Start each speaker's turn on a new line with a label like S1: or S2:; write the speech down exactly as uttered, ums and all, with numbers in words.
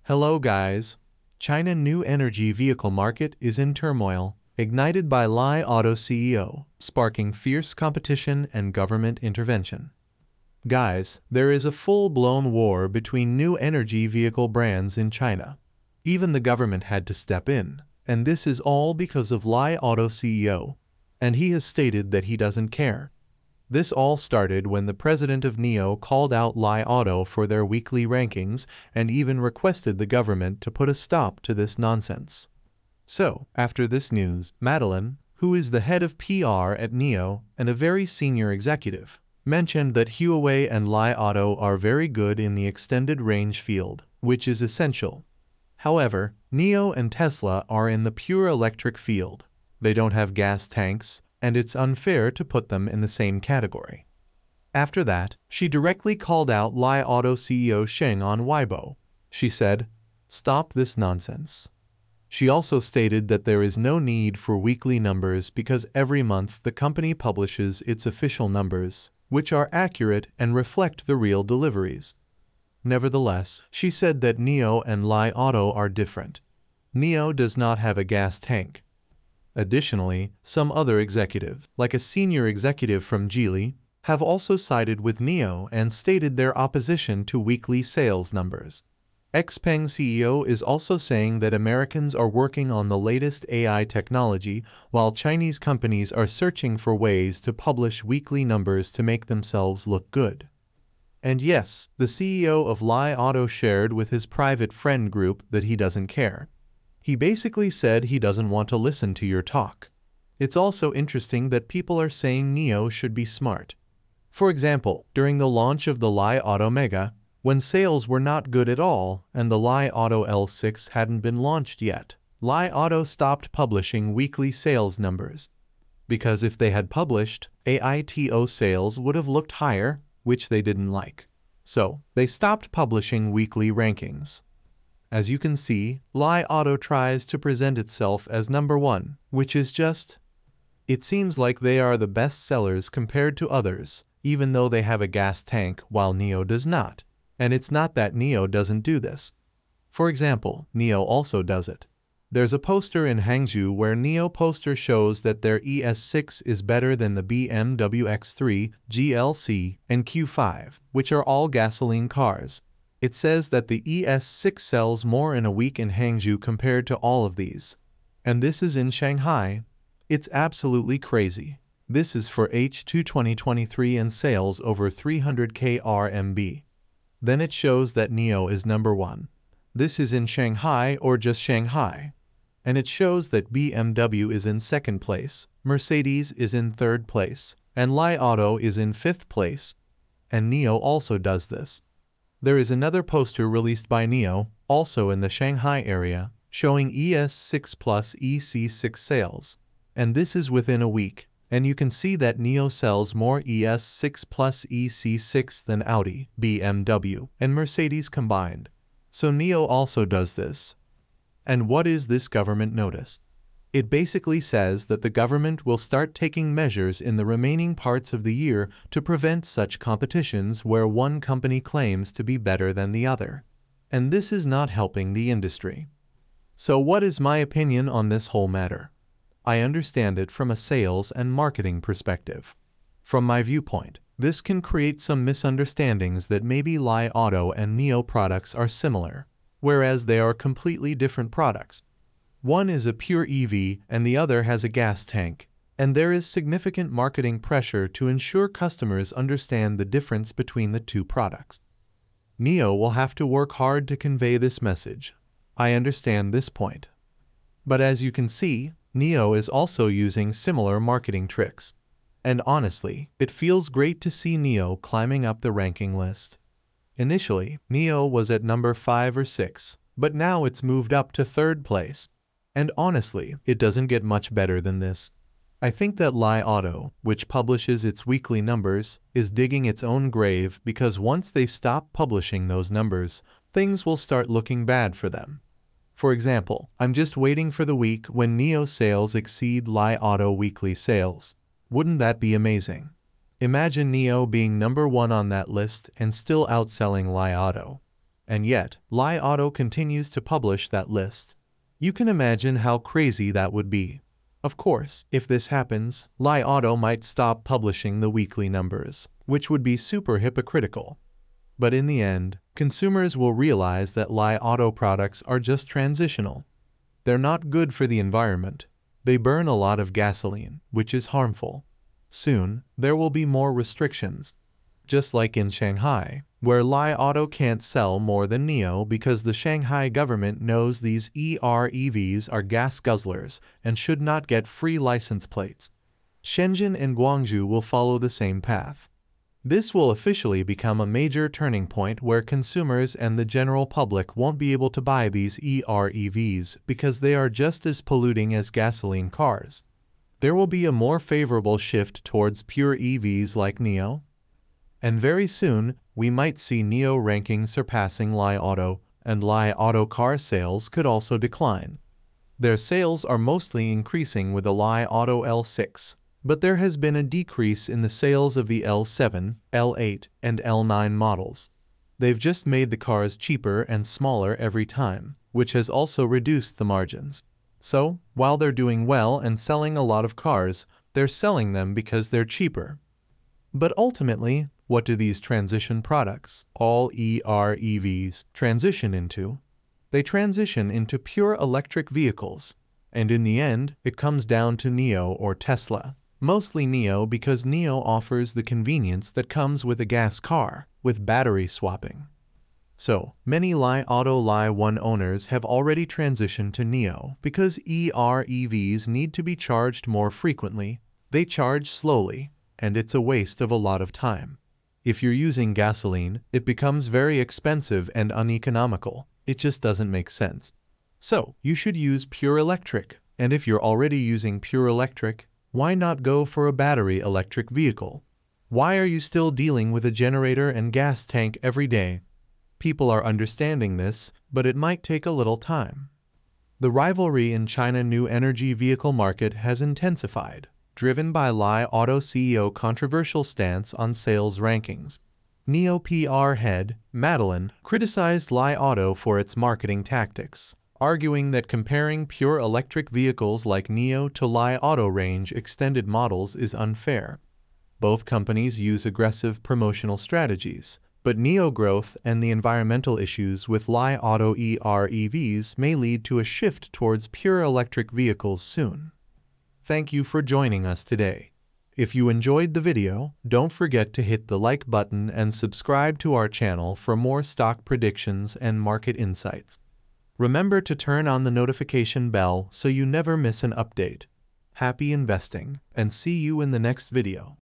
S1: Hello guys. China new energy vehicle market is in turmoil, ignited by Li Auto C E O, sparking fierce competition and government intervention. Guys, there is a full-blown war between new energy vehicle brands in China. Even the government had to step in, and this is all because of Li Auto C E O, and he has stated that he doesn't care. This all started when the president of N I O called out Li Auto for their weekly rankings and even requested the government to put a stop to this nonsense. So, after this news, Madeline, who is the head of P R at N I O and a very senior executive, mentioned that Huawei and Li Auto are very good in the extended range field, which is essential. However, N I O and Tesla are in the pure electric field. They don't have gas tanks, and it's unfair to put them in the same category. After that, she directly called out Li Auto C E O Sheng on Weibo. She said, "Stop this nonsense." She also stated that there is no need for weekly numbers because every month the company publishes its official numbers, which are accurate and reflect the real deliveries. Nevertheless, she said that N I O and Li Auto are different. N I O does not have a gas tank. Additionally, some other executives, like a senior executive from Geely, have also sided with N I O and stated their opposition to weekly sales numbers. Xpeng C E O is also saying that Americans are working on the latest A I technology while Chinese companies are searching for ways to publish weekly numbers to make themselves look good. And yes, the C E O of Li Auto shared with his private friend group that he doesn't care. He basically said he doesn't want to listen to your talk. It's also interesting that people are saying N I O should be smart. For example, during the launch of the Li Auto Mega, when sales were not good at all and the Li Auto L six hadn't been launched yet, Li Auto stopped publishing weekly sales numbers. Because if they had published, A I T O sales would have looked higher, which they didn't like. So, they stopped publishing weekly rankings. As you can see, Li Auto tries to present itself as number one, which is just... It seems like they are the best sellers compared to others, even though they have a gas tank while N I O does not. And it's not that N I O doesn't do this. For example, N I O also does it. There's a poster in Hangzhou where N I O poster shows that their E S six is better than the B M W X three, G L C, and Q five, which are all gasoline cars. It says that the E S six sells more in a week in Hangzhou compared to all of these. And this is in Shanghai. It's absolutely crazy. This is for H two twenty twenty-three and sales over three hundred K R M B. Then it shows that N I O is number one. This is in Shanghai or just Shanghai. And it shows that B M W is in second place, Mercedes is in third place, and Li Auto is in fifth place. And N I O also does this. There is another poster released by N I O, also in the Shanghai area, showing E S six plus E C six sales. And this is within a week, and you can see that N I O sells more E S six plus E C six than Audi, B M W, and Mercedes combined. So N I O also does this. And what is this government notice? It basically says that the government will start taking measures in the remaining parts of the year to prevent such competitions where one company claims to be better than the other. And this is not helping the industry. So what is my opinion on this whole matter? I understand it from a sales and marketing perspective. From my viewpoint, this can create some misunderstandings that maybe Li Auto and N I O products are similar, whereas they are completely different products. One is a pure E V and the other has a gas tank, and there is significant marketing pressure to ensure customers understand the difference between the two products. N I O will have to work hard to convey this message. I understand this point. But as you can see, N I O is also using similar marketing tricks. And honestly, it feels great to see N I O climbing up the ranking list. Initially, N I O was at number five or six, but now it's moved up to third place. And honestly, it doesn't get much better than this. I think that Li Auto, which publishes its weekly numbers, is digging its own grave because once they stop publishing those numbers, things will start looking bad for them. For example, I'm just waiting for the week when N I O sales exceed Li Auto weekly sales. Wouldn't that be amazing? Imagine N I O being number one on that list and still outselling Li Auto. And yet, Li Auto continues to publish that list. You can imagine how crazy that would be. Of course, if this happens, Li Auto might stop publishing the weekly numbers, which would be super hypocritical. But in the end, consumers will realize that Li Auto products are just transitional. They're not good for the environment. They burn a lot of gasoline, which is harmful. Soon, there will be more restrictions. Just like in Shanghai, where Li Auto can't sell more than N I O because the Shanghai government knows these E R E Vs are gas guzzlers and should not get free license plates. Shenzhen and Guangzhou will follow the same path. This will officially become a major turning point where consumers and the general public won't be able to buy these E R E Vs because they are just as polluting as gasoline cars. There will be a more favorable shift towards pure E Vs like N I O. And very soon, we might see N I O ranking surpassing Li Auto, and Li Auto car sales could also decline. Their sales are mostly increasing with the Li Auto L six, but there has been a decrease in the sales of the L seven, L eight, and L nine models. They've just made the cars cheaper and smaller every time, which has also reduced the margins. So, while they're doing well and selling a lot of cars, they're selling them because they're cheaper. But ultimately, what do these transition products, all E R E Vs, transition into? They transition into pure electric vehicles, and in the end, it comes down to N I O or Tesla. Mostly N I O because N I O offers the convenience that comes with a gas car, with battery swapping. So, many Li Auto Li one owners have already transitioned to N I O because E R E Vs need to be charged more frequently, they charge slowly, and it's a waste of a lot of time. If you're using gasoline, it becomes very expensive and uneconomical. It just doesn't make sense. So, you should use pure electric, and if you're already using pure electric, why not go for a battery electric vehicle? Why are you still dealing with a generator and gas tank every day? People are understanding this, but it might take a little time. The rivalry in China's new energy vehicle market has intensified, driven by Li Auto C E O controversial stance on sales rankings. N I O P R head, Madeline, criticized Li Auto for its marketing tactics, arguing that comparing pure electric vehicles like N I O to Li Auto range extended models is unfair. Both companies use aggressive promotional strategies, but N I O growth and the environmental issues with Li Auto E R E Vs may lead to a shift towards pure electric vehicles soon. Thank you for joining us today. If you enjoyed the video, don't forget to hit the like button and subscribe to our channel for more stock predictions and market insights. Remember to turn on the notification bell so you never miss an update. Happy investing, and see you in the next video.